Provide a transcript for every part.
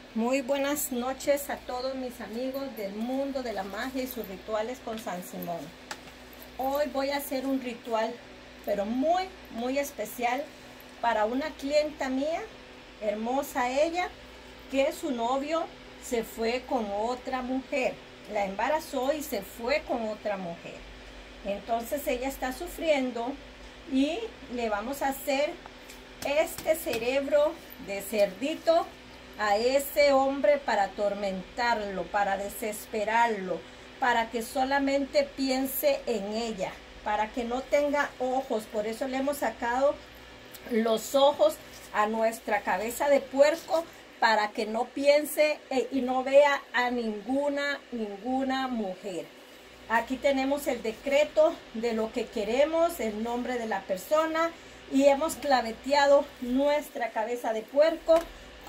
Muy buenas noches a todos mis amigos del mundo de la magia y sus rituales con San Simón. Hoy voy a hacer un ritual, pero muy especial para una clienta mía, hermosa ella, que su novio se fue con otra mujer. La embarazó y se fue con otra mujer. Entonces ella está sufriendo y le vamos a hacer este cerebro de cerdito a ese hombre para atormentarlo, para desesperarlo, para que solamente piense en ella, para que no tenga ojos. Por eso le hemos sacado los ojos a nuestra cabeza de puerco, para que no piense y no vea a ninguna mujer. Aquí tenemos el decreto de lo que queremos, el nombre de la persona, y hemos claveteado nuestra cabeza de puerco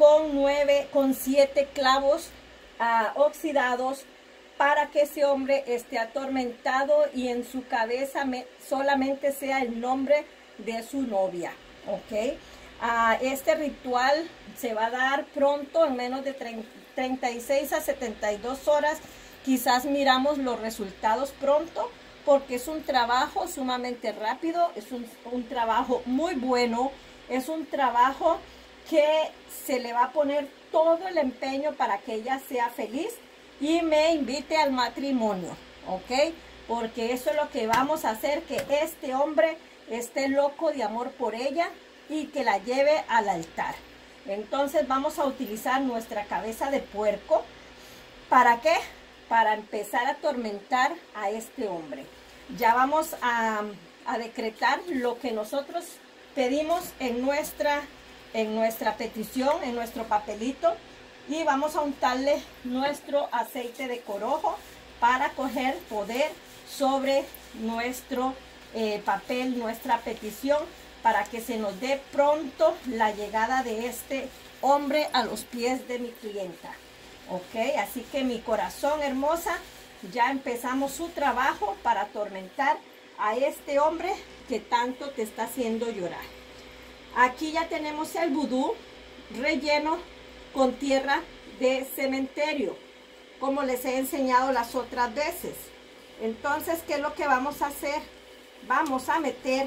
con 7 clavos oxidados, para que ese hombre esté atormentado y en su cabeza solamente sea el nombre de su novia. ¿Ok? Este ritual se va a dar pronto, en menos de 36 a 72 horas. Quizás miramos los resultados pronto, porque es un trabajo sumamente rápido, es un trabajo muy bueno, es un trabajo que se le va a poner todo el empeño para que ella sea feliz y me invite al matrimonio, ¿ok? Porque eso es lo que vamos a hacer, que este hombre esté loco de amor por ella y que la lleve al altar. Entonces vamos a utilizar nuestra cabeza de puerco. ¿Para qué? Para empezar a atormentar a este hombre. Ya vamos a decretar lo que nosotros pedimos en nuestra petición, en nuestro papelito, y vamos a untarle nuestro aceite de corojo para coger poder sobre nuestro papel, nuestra petición, para que se nos dé pronto la llegada de este hombre a los pies de mi clienta. Ok, así que mi corazón hermosa, ya empezamos su trabajo para atormentar a este hombre que tanto te está haciendo llorar. Aquí ya tenemos el vudú relleno con tierra de cementerio, como les he enseñado las otras veces. Entonces, ¿qué es lo que vamos a hacer? Vamos a meter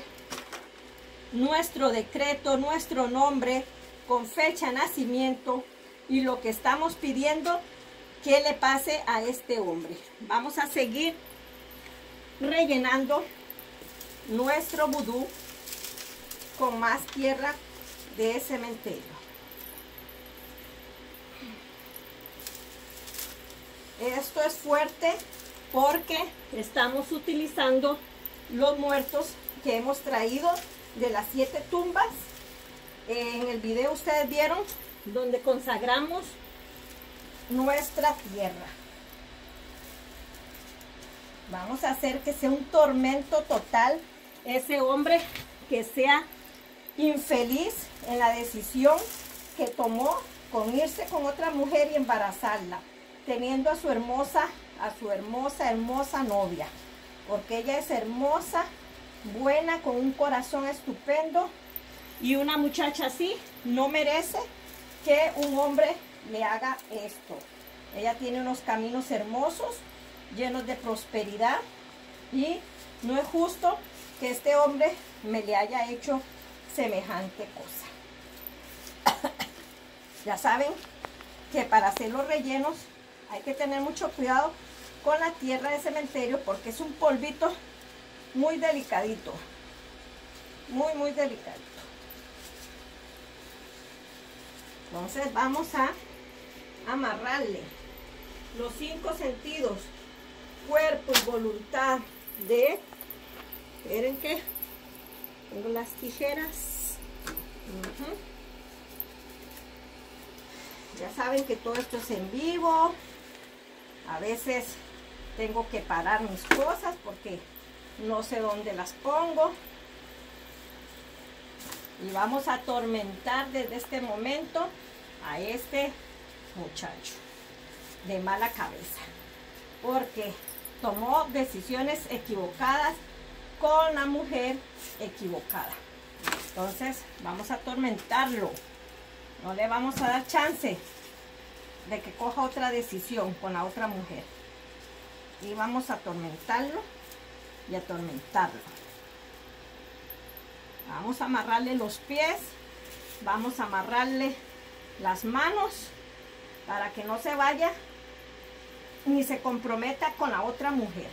nuestro decreto, nuestro nombre con fecha de nacimiento y lo que estamos pidiendo que le pase a este hombre. Vamos a seguir rellenando nuestro vudú con más tierra de cementerio. Esto es fuerte porque estamos utilizando los muertos que hemos traído de las 7 tumbas. En el video ustedes vieron donde consagramos nuestra tierra. Vamos a hacer que sea un tormento total ese hombre, que sea infeliz en la decisión que tomó con irse con otra mujer y embarazarla, teniendo a su hermosa novia, porque ella es hermosa, buena, con un corazón estupendo, y una muchacha así no merece que un hombre le haga esto. Ella tiene unos caminos hermosos, llenos de prosperidad, y no es justo que este hombre me le haya hecho semejante cosa. Ya saben que para hacer los rellenos hay que tener mucho cuidado con la tierra de cementerio, porque es un polvito muy delicadito, muy delicadito. Entonces vamos a amarrarle los 5 sentidos, cuerpo y voluntad de... Esperen que tengo las tijeras. Ya saben que todo esto es en vivo. A veces tengo que parar mis cosas porque no sé dónde las pongo. Y vamos a atormentar desde este momento a este muchacho de mala cabeza, porque tomó decisiones equivocadas con la mujer equivocada. Entonces vamos a atormentarlo, no le vamos a dar chance. de que coja otra decisión con la otra mujer. Y vamos a atormentarlo y atormentarlo. Vamos a amarrarle los pies, vamos a amarrarle las manos para que no se vaya ni se comprometa con la otra mujer.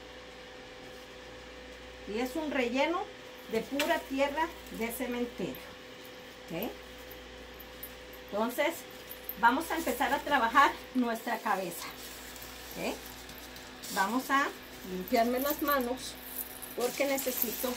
Y es un relleno de pura tierra de cementerio. ¿Okay? Entonces, vamos a empezar a trabajar nuestra cabeza. ¿Okay? Vamos a limpiarme las manos porque necesito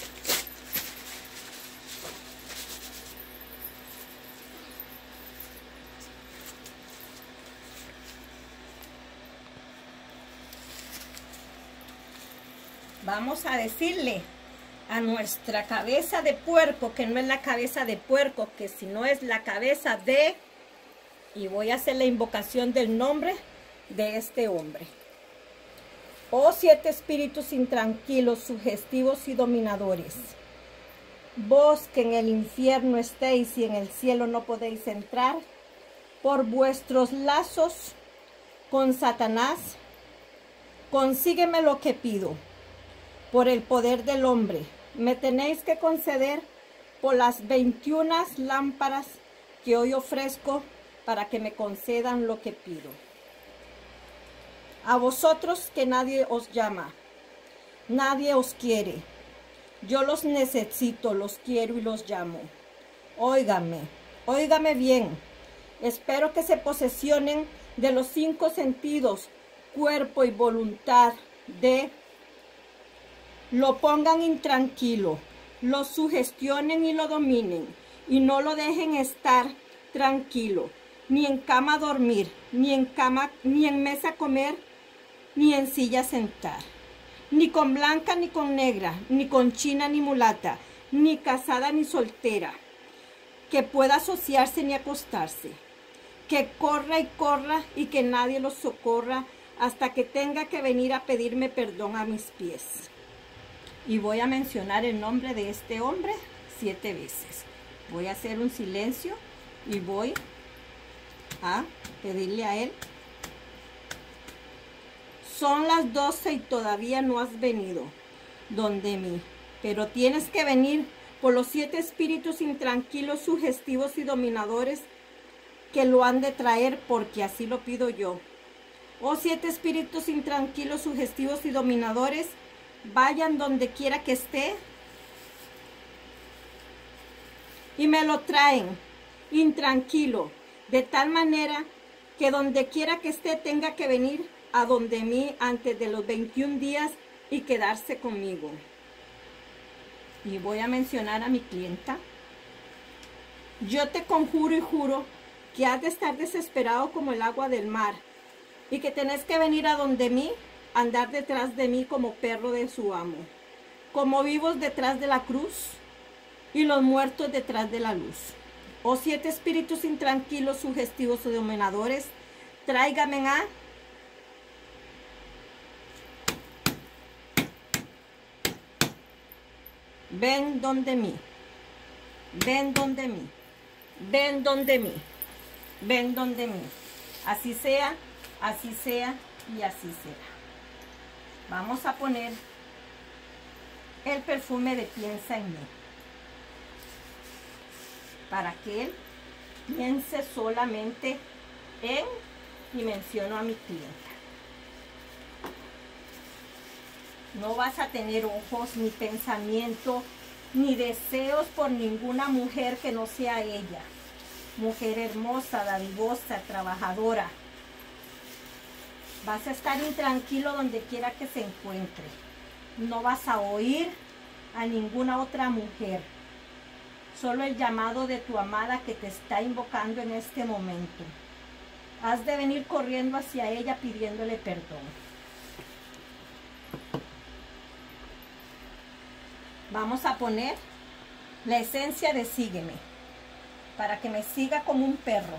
vamos a decirle a nuestra cabeza de puerco que no es la cabeza de puerco, que si no es la cabeza de, y voy a hacer la invocación del nombre de este hombre. Oh 7 espíritus intranquilos, sugestivos y dominadores, vos que en el infierno estéis y en el cielo no podéis entrar, por vuestros lazos con Satanás, consígueme lo que pido. Por el poder del hombre, me tenéis que conceder por las 21 lámparas que hoy ofrezco para que me concedan lo que pido. A vosotros que nadie os llama, nadie os quiere. Yo los necesito, los quiero y los llamo. Óigame, óigame bien. Espero que se posesionen de los 5 sentidos, cuerpo y voluntad lo pongan intranquilo, lo sugestionen y lo dominen, y no lo dejen estar tranquilo, ni en cama dormir, ni en mesa comer, ni en silla sentar, ni con blanca ni con negra, ni con china ni mulata, ni casada ni soltera, que pueda asociarse ni acostarse, que corra y que nadie los socorra hasta que tenga que venir a pedirme perdón a mis pies. Y voy a mencionar el nombre de este hombre 7 veces. Voy a hacer un silencio y voy a pedirle a él. Son las 12 y todavía no has venido donde mí, pero tienes que venir por los 7 espíritus intranquilos, sugestivos y dominadores que lo han de traer, porque así lo pido yo. Oh 7 espíritus intranquilos, sugestivos y dominadores, vayan donde quiera que esté y me lo traen intranquilo, de tal manera que donde quiera que esté tenga que venir a donde mí antes de los 21 días y quedarse conmigo. Y voy a mencionar a mi clienta. Yo te conjuro y juro que has de estar desesperado como el agua del mar y que tenés que venir a donde mí, andar detrás de mí como perro de su amo, como vivos detrás de la cruz y los muertos detrás de la luz. Oh 7 espíritus intranquilos, sugestivos y dominadores, tráigame a ven donde mí, ven donde mí, ven donde mí, ven donde mí. Así sea y así será. Vamos a poner el perfume de Piensa en mí, para que él piense solamente en, y menciono a mi clienta. No vas a tener ojos, ni pensamiento, ni deseos por ninguna mujer que no sea ella. Mujer hermosa, dadivosa, trabajadora. Vas a estar intranquilo donde quiera que se encuentre. No vas a oír a ninguna otra mujer. Solo el llamado de tu amada que te está invocando en este momento. Has de venir corriendo hacia ella pidiéndole perdón. Vamos a poner la esencia de sígueme, para que me siga como un perro.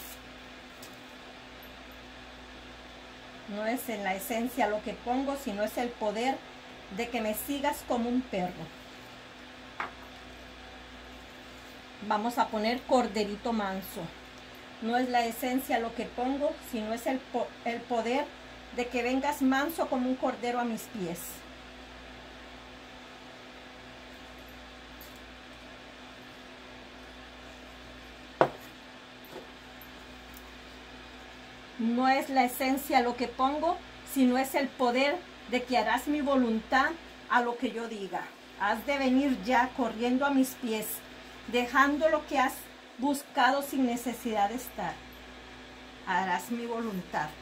No es en la esencia lo que pongo, sino es el poder de que me sigas como un perro. Vamos a poner corderito manso. No es la esencia lo que pongo, sino es el poder de que vengas manso como un cordero a mis pies. No es la esencia lo que pongo, sino es el poder de que harás mi voluntad a lo que yo diga. Has de venir ya corriendo a mis pies, dejando lo que has buscado sin necesidad de estar. Harás mi voluntad.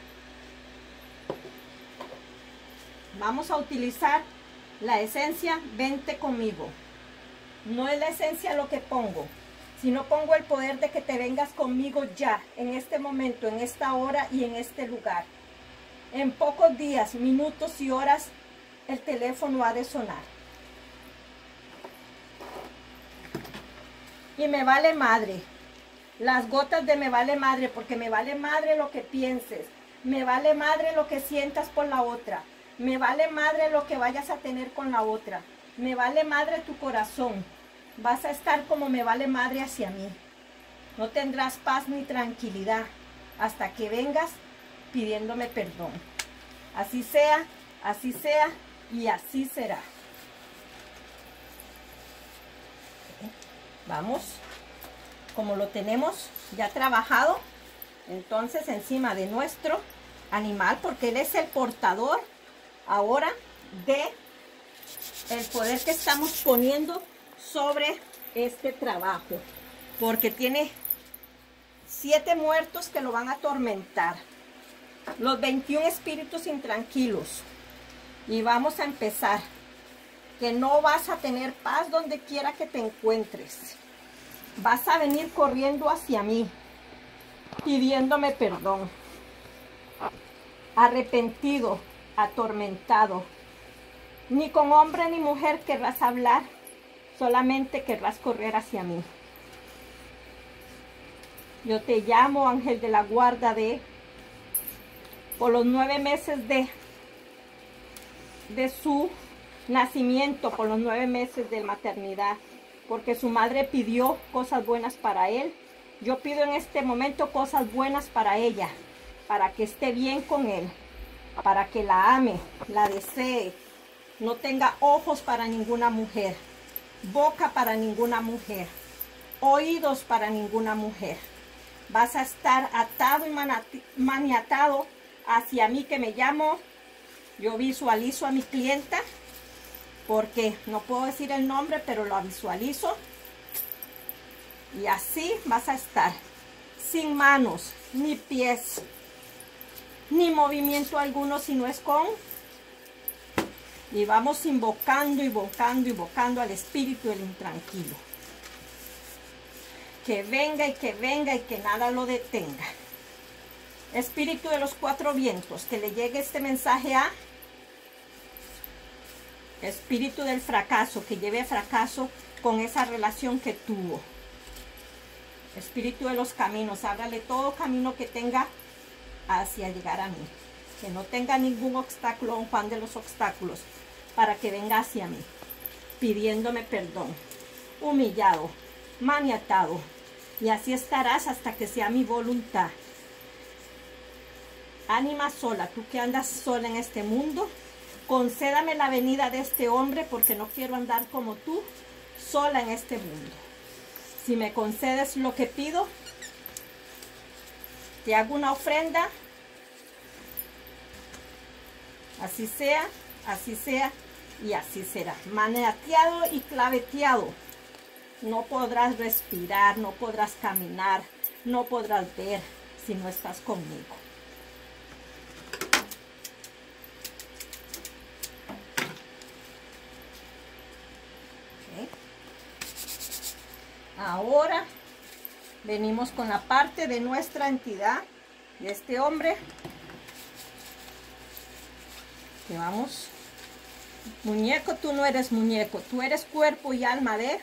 Vamos a utilizar la esencia, vente conmigo. No es la esencia lo que pongo, sino pongo el poder de que te vengas conmigo ya, en este momento, en esta hora y en este lugar. En pocos días, minutos y horas, el teléfono ha de sonar. Y me vale madre, las gotas de me vale madre, porque me vale madre lo que pienses, me vale madre lo que sientas por la otra, me vale madre lo que vayas a tener con la otra, me vale madre tu corazón, vas a estar como me vale madre hacia mí. No tendrás paz ni tranquilidad hasta que vengas pidiéndome perdón. Así sea y así será. Vamos, como lo tenemos ya trabajado, entonces encima de nuestro animal, porque él es el portador ahora de el poder que estamos poniendo sobre este trabajo, porque tiene 7 muertos que lo van a atormentar, los 21 espíritus intranquilos, y vamos a empezar. Que no vas a tener paz donde quiera que te encuentres. Vas a venir corriendo hacia mí, pidiéndome perdón. Arrepentido, atormentado. Ni con hombre ni mujer querrás hablar, solamente querrás correr hacia mí. Yo te llamo, ángel de la guarda, por los 9 meses de su nacimiento, por los 9 meses de maternidad, porque su madre pidió cosas buenas para él. Yo pido en este momento cosas buenas para ella, para que esté bien con él, para que la ame, la desee, no tenga ojos para ninguna mujer, boca para ninguna mujer, oídos para ninguna mujer. Vas a estar atado y maniatado hacia mí, que me llamo. Yo visualizo a mi clienta, porque no puedo decir el nombre, pero lo visualizo. Y así vas a estar, sin manos, ni pies, ni movimiento alguno, si no es con. Y vamos invocando, invocando al espíritu del intranquilo. Que venga y que nada lo detenga. Espíritu de los 4 vientos, que le llegue este mensaje a espíritu del fracaso, que lleve fracaso con esa relación que tuvo. Espíritu de los caminos, ábrale todo camino que tenga hacia llegar a mí. Que no tenga ningún obstáculo, un Juan de los obstáculos, para que venga hacia mí, pidiéndome perdón, humillado, maniatado. Y así estarás hasta que sea mi voluntad. Ánima sola, tú que andas sola en este mundo, concédame la venida de este hombre, porque no quiero andar como tú, sola en este mundo. Si me concedes lo que pido, te hago una ofrenda. Así sea y así será. Maniateado y claveteado. No podrás respirar, no podrás caminar, no podrás ver si no estás conmigo. Ahora venimos con la parte de nuestra entidad, de este hombre. Que vamos, muñeco, tú no eres muñeco, tú eres cuerpo y alma de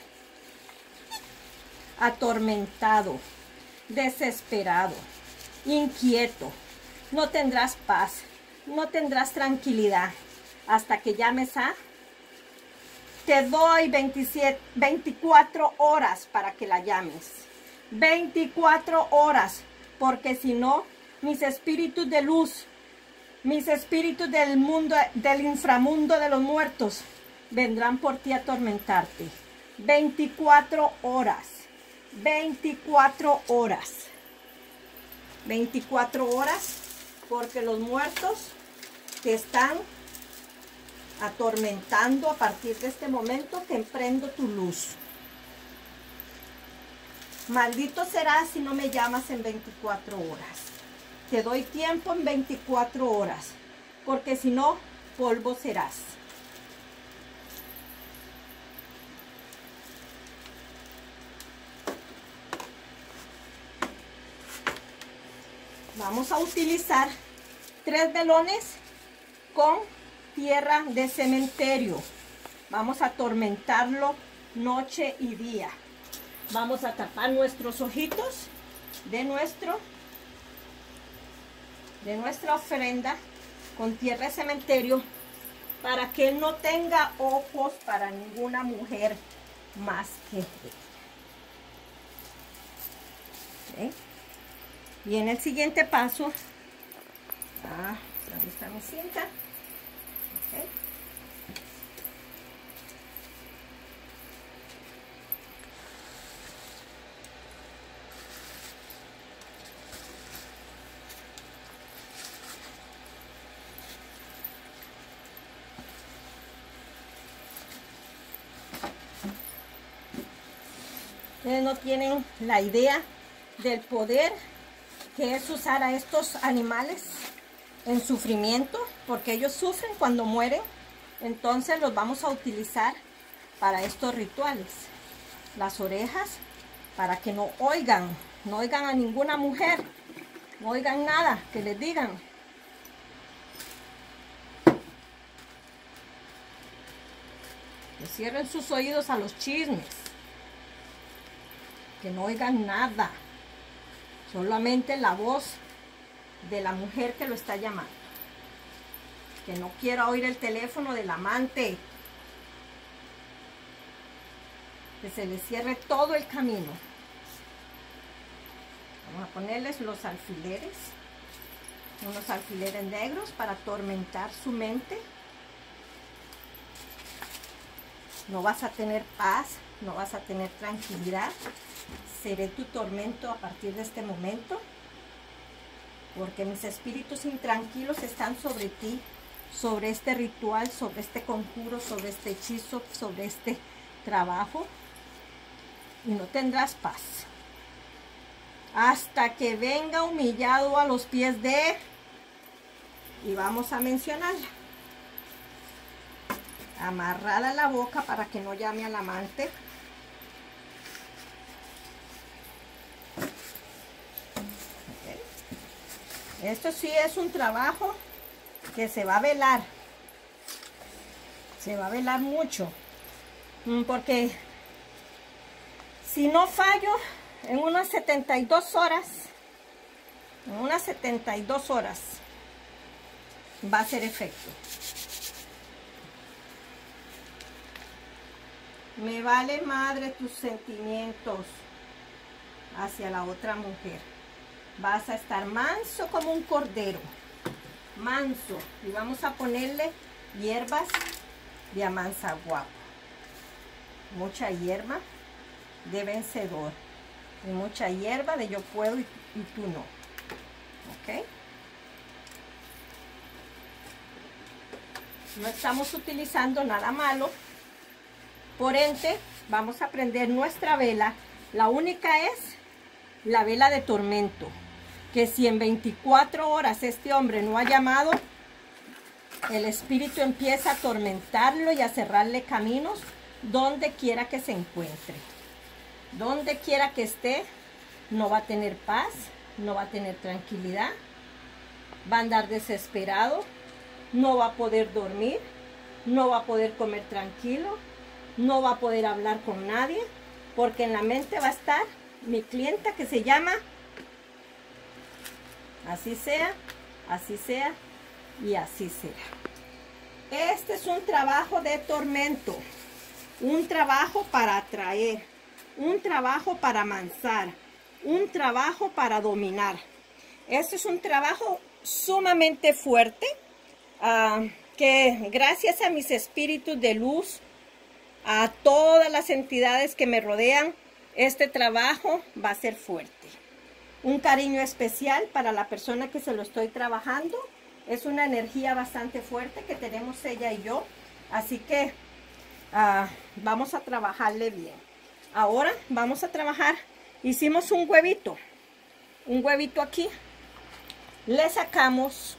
atormentado, desesperado, inquieto. No tendrás paz, no tendrás tranquilidad hasta que llames a. Te doy 24 horas para que la llames. 24 horas porque si no, mis espíritus de luz, mis espíritus del mundo, del inframundo de los muertos, vendrán por ti a atormentarte. 24 horas, 24 horas, 24 horas, porque los muertos te están atormentando a partir de este momento que emprendo tu luz. Maldito serás si no me llamas en 24 horas. Te doy tiempo en 24 horas, porque si no, polvo serás. Vamos a utilizar 3 velones con tierra de cementerio. Vamos a atormentarlo noche y día. Vamos a tapar nuestros ojitos de nuestra ofrenda con tierra de cementerio para que él no tenga ojos para ninguna mujer más que él. ¿Okay? Y en el siguiente paso, ¿dónde está mi cinta? Okay. Ustedes no tienen la idea del poder que es usar a estos animales en sufrimiento, porque ellos sufren cuando mueren. Entonces los vamos a utilizar para estos rituales. Las orejas, para que no oigan a ninguna mujer, no oigan nada que les digan. Que cierren sus oídos a los chismes, que no oigan nada, solamente la voz de la mujer que lo está llamando. Que no quiera oír el teléfono del amante. Que se le cierre todo el camino. Vamos a ponerles los alfileres. Unos alfileres negros para atormentar su mente. No vas a tener paz, no vas a tener tranquilidad. Seré tu tormento a partir de este momento. Porque mis espíritus intranquilos están sobre ti, sobre este ritual, sobre este conjuro, sobre este hechizo, sobre este trabajo. Y no tendrás paz. Hasta que venga humillado a los pies de... Y vamos a mencionarla. Amarrada la boca para que no llame al amante. Esto sí es un trabajo que se va a velar. Se va a velar mucho. Porque si no fallo, en unas 72 horas, va a hacer efecto. Me vale madre tus sentimientos hacia la otra mujer. Vas a estar manso como un cordero, manso. Y vamos a ponerle hierbas de amansaguapo. Mucha hierba de vencedor. Y mucha hierba de yo puedo y tú no. ¿Ok? No estamos utilizando nada malo. Por ende, vamos a prender nuestra vela. La única es la vela de tormento. Que si en 24 horas este hombre no ha llamado, el espíritu empieza a atormentarlo y a cerrarle caminos donde quiera que se encuentre. Donde quiera que esté, no va a tener paz, no va a tener tranquilidad, va a andar desesperado, no va a poder dormir, no va a poder comer tranquilo, no va a poder hablar con nadie, porque en la mente va a estar mi clienta que se llama así sea y así sea. Este es un trabajo de tormento, un trabajo para atraer, un trabajo para amansar, un trabajo para dominar. Este es un trabajo sumamente fuerte, que gracias a mis espíritus de luz, a todas las entidades que me rodean, este trabajo va a ser fuerte. Un cariño especial para la persona que se lo estoy trabajando. Es una energía bastante fuerte que tenemos ella y yo. Así que vamos a trabajarle bien. Ahora vamos a trabajar. Hicimos un huevito. Un huevito aquí. Le sacamos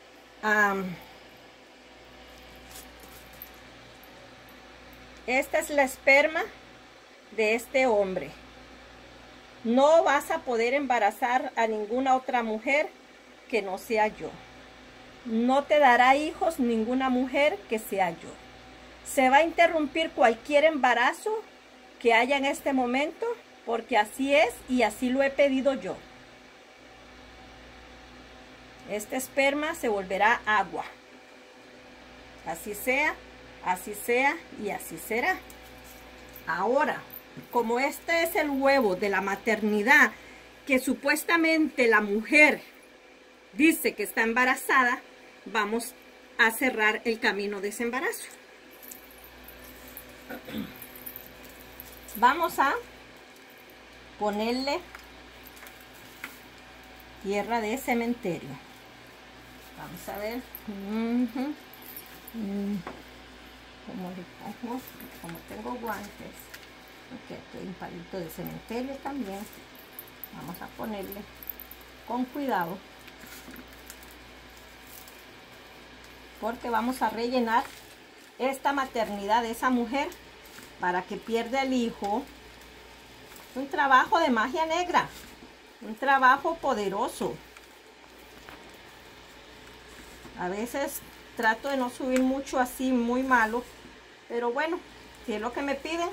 esta es la esperma de este hombre. No vas a poder embarazar a ninguna otra mujer que no sea yo. No te dará hijos ninguna mujer que sea yo. Se va a interrumpir cualquier embarazo que haya en este momento, porque así es y así lo he pedido yo. Este esperma se volverá agua. Así sea y así será. Ahora, como este es el huevo de la maternidad, que supuestamente la mujer dice que está embarazada, vamos a cerrar el camino de ese embarazo. Vamos a ponerle tierra de cementerio. Vamos a ver. ¿Cómo le pongo? Como tengo guantes. Aquí hay un palito de cementerio también. Vamos a ponerle con cuidado, porque vamos a rellenar esta maternidad de esa mujer para que pierda el hijo. Es un trabajo de magia negra, un trabajo poderoso. A veces trato de no subir mucho así, muy malo, pero bueno, si es lo que me piden,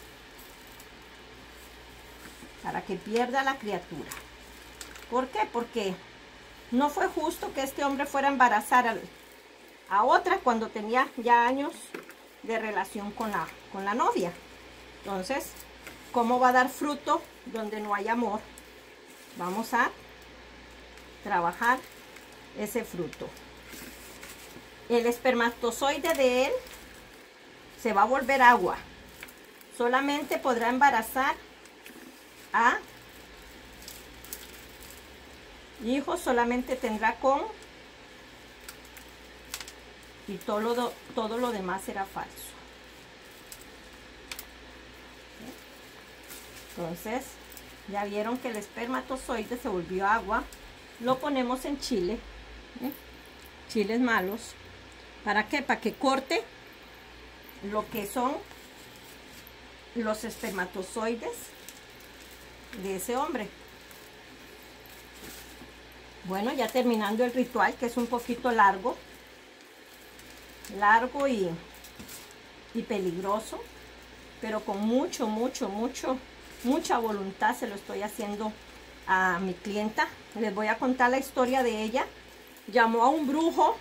para que pierda la criatura. ¿Por qué? Porque no fue justo que este hombre fuera a embarazar a otra cuando tenía ya años de relación con la novia. Entonces, ¿cómo va a dar fruto donde no hay amor? Vamos a trabajar ese fruto. El espermatozoide de él se va a volver agua. Solamente podrá embarazar a hijos, solamente tendrá con, y todo lo demás será falso. Entonces, ya vieron que el espermatozoide se volvió agua. Lo ponemos en chile, chiles malos. ¿Para qué? Para que corte lo que son los espermatozoides de ese hombre. Bueno, ya terminando el ritual, que es un poquito largo y peligroso, pero con mucha voluntad se lo estoy haciendo a mi clienta. Les voy a contar la historia de ella. Llamó a un brujo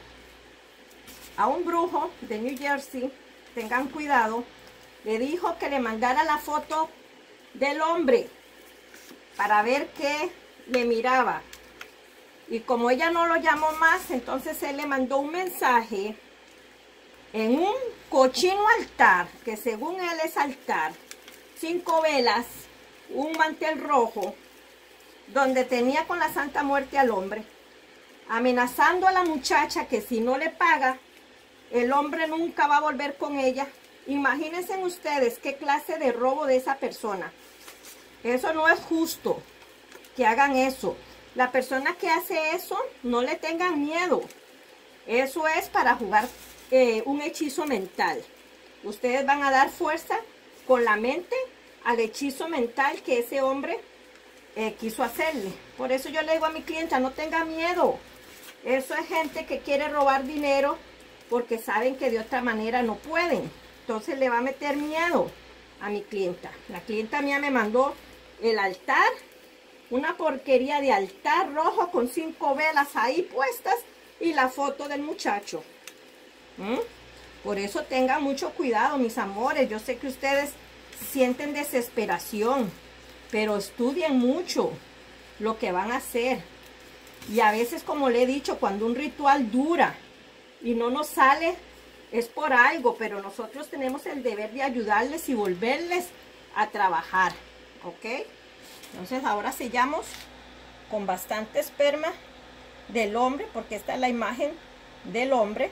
de New Jersey. Tengan cuidado. Le dijo que le mandara la foto del hombre para ver qué le miraba. Y como ella no lo llamó más, entonces él le mandó un mensaje en un cochino altar, que según él es altar, 5 velas, un mantel rojo, donde tenía con la Santa Muerte al hombre, amenazando a la muchacha que si no le paga, el hombre nunca va a volver con ella. Imagínense ustedes qué clase de robo de esa persona. Eso no es justo que hagan eso. La persona que hace eso, no le tengan miedo. Eso es para jugar un hechizo mental. Ustedes van a dar fuerza con la mente al hechizo mental que ese hombre quiso hacerle. Por eso yo le digo a mi clienta, no tenga miedo. Eso es gente que quiere robar dinero porque saben que de otra manera no pueden. Entonces le va a meter miedo a mi clienta. La clienta mía me mandó el altar, una porquería de altar rojo con 5 velas ahí puestas y la foto del muchacho. Por eso tengan mucho cuidado, mis amores. Yo sé que ustedes sienten desesperación, pero estudien mucho lo que van a hacer. Y a veces, como le he dicho, cuando un ritual dura y no nos sale, es por algo, pero nosotros tenemos el deber de ayudarles y volverles a trabajar, ¿ok? Entonces ahora sellamos con bastante esperma del hombre, porque esta es la imagen del hombre.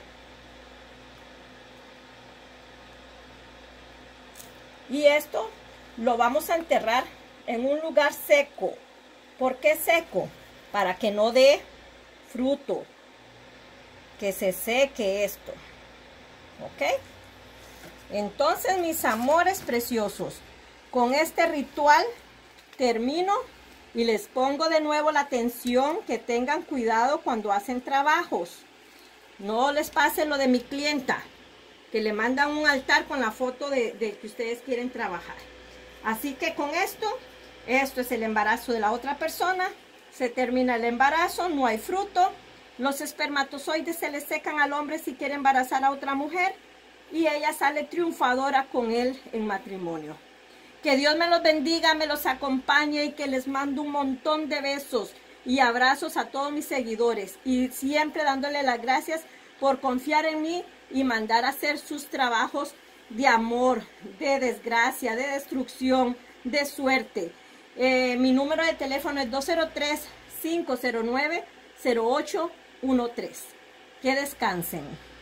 Y esto lo vamos a enterrar en un lugar seco. ¿Por qué seco? Para que no dé fruto, que se seque esto, ¿ok? Entonces, mis amores preciosos, con este ritual termino y les pongo de nuevo la atención, que tengan cuidado cuando hacen trabajos. No les pase lo de mi clienta, que le mandan un altar con la foto de que ustedes quieren trabajar. Así que con esto es el embarazo de la otra persona. Se termina el embarazo, no hay fruto. Los espermatozoides se le secan al hombre si quiere embarazar a otra mujer. Y ella sale triunfadora con él en matrimonio. Que Dios me los bendiga, me los acompañe y que les mando un montón de besos y abrazos a todos mis seguidores. Y siempre dándole las gracias por confiar en mí y mandar a hacer sus trabajos de amor, de desgracia, de destrucción, de suerte. Mi número de teléfono es 203-509-0813. Que descansen.